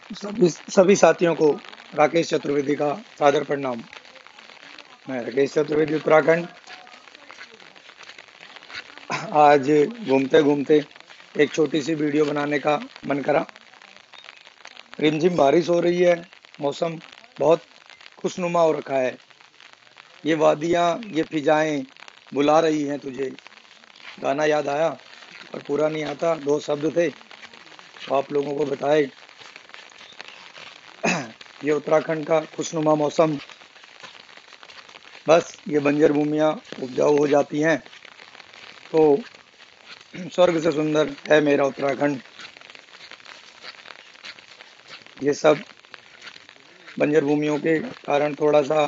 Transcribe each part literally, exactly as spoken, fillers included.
सभी सभी साथियों को राकेश चतुर्वेदी का सादर प्रणाम। मैं राकेश चतुर्वेदी उत्तराखंड। आज घूमते घूमते एक छोटी सी वीडियो बनाने का मन करा। रिमझिम बारिश हो रही है, मौसम बहुत खुशनुमा हो रखा है। ये वादियाँ, ये फिजाएं बुला रही हैं तुझे। गाना याद आया पर पूरा नहीं आता, दो शब्द थे तो आप लोगों को बताए। ये उत्तराखंड का खुशनुमा मौसम, बस ये बंजर भूमियाँ उपजाऊ हो जाती हैं तो स्वर्ग से सुंदर है मेरा उत्तराखंड। ये सब बंजर भूमियों के कारण थोड़ा सा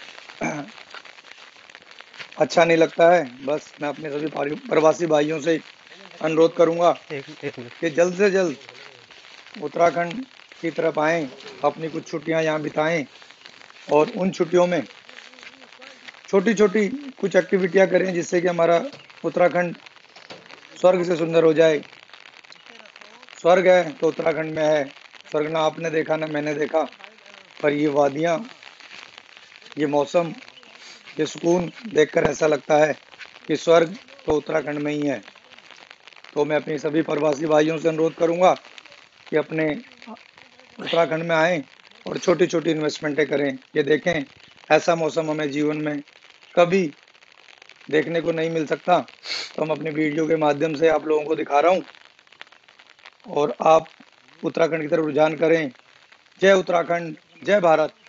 अच्छा नहीं लगता है। बस मैं अपने सभी पारि- प्रवासी भाइयों से अनुरोध करूंगा एक एक मिनट। कि जल्द से जल्द उत्तराखंड की तरफ आएं, अपनी कुछ छुट्टियां यहाँ बिताएं और उन छुट्टियों में छोटी छोटी कुछ एक्टिविटियां करें जिससे कि हमारा उत्तराखंड स्वर्ग से सुंदर हो जाए। स्वर्ग है तो उत्तराखंड में है। स्वर्ग ना आपने देखा ना मैंने देखा, पर ये वादियां, ये मौसम, ये सुकून देखकर ऐसा लगता है कि स्वर्ग तो उत्तराखंड में ही है। तो मैं अपने सभी प्रवासी भाइयों से अनुरोध करूंगा कि अपने उत्तराखंड में आएं और छोटी छोटी इन्वेस्टमेंटें करें। ये देखें, ऐसा मौसम हमें जीवन में कभी देखने को नहीं मिल सकता। तो हम अपनी वीडियो के माध्यम से आप लोगों को दिखा रहा हूँ और आप उत्तराखंड की तरफ रुझान करें। जय उत्तराखंड, जय भारत।